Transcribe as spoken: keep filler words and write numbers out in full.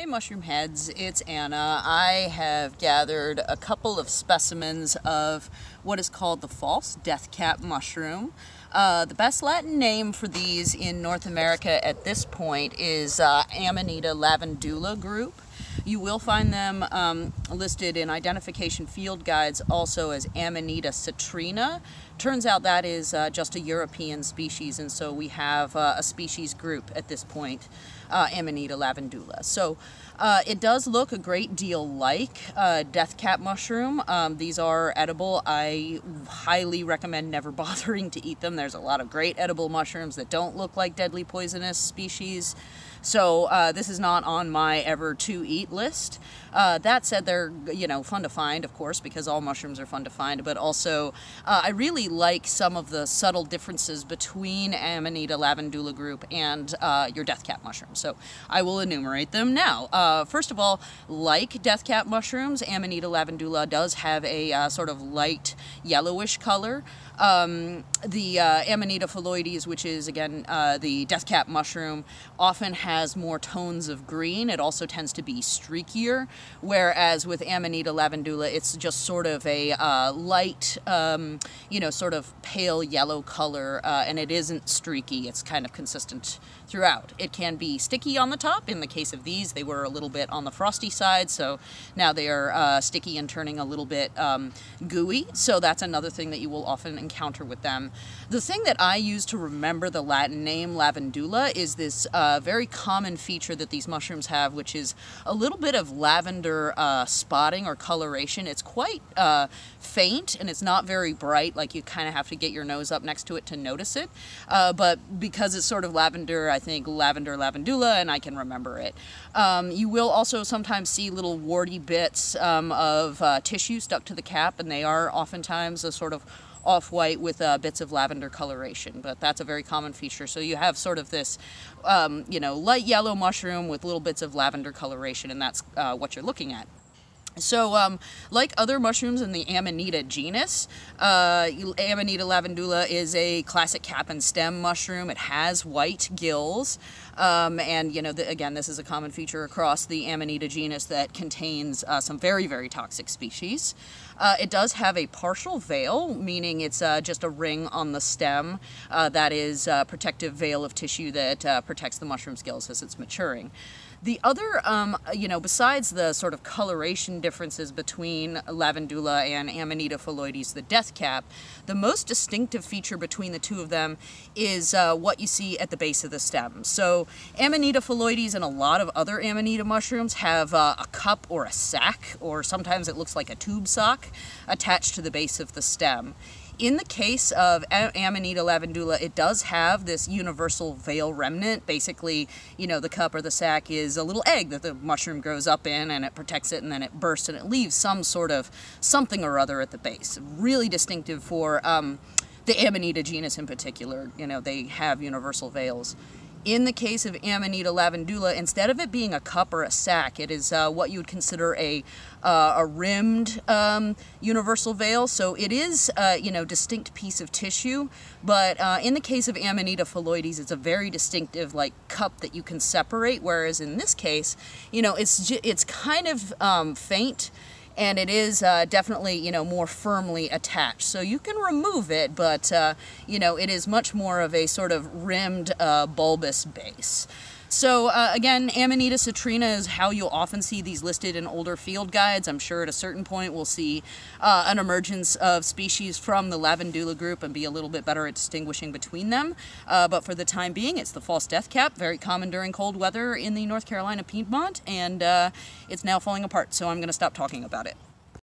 Hey mushroom heads, it's Anna. I have gathered a couple of specimens of what is called the false deathcap mushroom. Uh, the best Latin name for these in North America at this point is uh, Amanita lavendula group. You will find them um, listed in identification field guides also as Amanita citrina. Turns out that is uh, just a European species, and so we have uh, a species group at this point, uh, Amanita lavendula. So uh, it does look a great deal like uh, deathcap mushroom. Um, these are edible. I highly recommend never bothering to eat them. There's a lot of great edible mushrooms that don't look like deadly poisonous species. So uh, this is not on my ever to eat list. Uh, that said, they're, you know, fun to find, of course, because all mushrooms are fun to find, but also uh, I really like some of the subtle differences between Amanita lavendula group and uh, your deathcap mushroom. So I will enumerate them now. Uh, first of all, like deathcap mushrooms, Amanita lavendula does have a uh, sort of light yellowish color. Um, the uh, Amanita phalloides, which is again uh, the deathcap mushroom, often has more tones of green. It also tends to be streakier, whereas with Amanita lavendula, it's just sort of a uh, light, um, you know, sort of pale yellow color, uh, and it isn't streaky. It's kind of consistent throughout. It can be sticky on the top. In the case of these, they were a little bit on the frosty side, so now they are uh, sticky and turning a little bit um, gooey. So that's another thing that you will often encounter with them. The thing that I use to remember the Latin name lavendula is this uh, very common feature that these mushrooms have, which is a little bit of lavender uh, spotting or coloration. It's quite uh, faint and it's not very bright, like you kind of have to get your nose up next to it to notice it. Uh, but because it's sort of lavender, I think lavender lavendula, and I can remember it. Um, you will also sometimes see little warty bits um, of uh, tissue stuck to the cap, and they are oftentimes a sort of off-white with uh, bits of lavender coloration, but that's a very common feature. So you have sort of this, um, you know, light yellow mushroom with little bits of lavender coloration, and that's uh, what you're looking at. So, um, like other mushrooms in the Amanita genus, uh, Amanita lavendula is a classic cap and stem mushroom. It has white gills, um, and, you know, the, again, this is a common feature across the Amanita genus that contains uh, some very, very toxic species. Uh, it does have a partial veil, meaning it's uh, just a ring on the stem uh, that is a protective veil of tissue that uh, protects the mushroom's gills as it's maturing. The other, um, you know, besides the sort of coloration differences between lavendula and Amanita phalloides, the deathcap, the most distinctive feature between the two of them is uh, what you see at the base of the stem. So Amanita phalloides and a lot of other Amanita mushrooms have uh, a cup or a sac, or sometimes it looks like a tube sock, attached to the base of the stem. In the case of Amanita lavendula, it does have this universal veil remnant. Basically, you know, the cup or the sac is a little egg that the mushroom grows up in, and it protects it, and then it bursts, and it leaves some sort of something or other at the base. Really distinctive for um, the Amanita genus in particular. You know, they have universal veils. In the case of Amanita lavendula, instead of it being a cup or a sac, it is uh, what you would consider a uh, a rimmed um, universal veil. So it is, uh, you know, distinct piece of tissue. But uh, in the case of Amanita phalloides, it's a very distinctive, like, cup that you can separate. Whereas in this case, you know, it's it's kind of um, faint. And it is uh, definitely, you know, more firmly attached. So you can remove it, but, uh, you know, it is much more of a sort of rimmed, uh, bulbous base. So, uh, again, Amanita citrina is how you'll often see these listed in older field guides. I'm sure at a certain point we'll see uh, an emergence of species from the lavendula group and be a little bit better at distinguishing between them. Uh, but for the time being, it's the false deathcap, very common during cold weather in the North Carolina Piedmont, and uh, it's now falling apart, so I'm going to stop talking about it.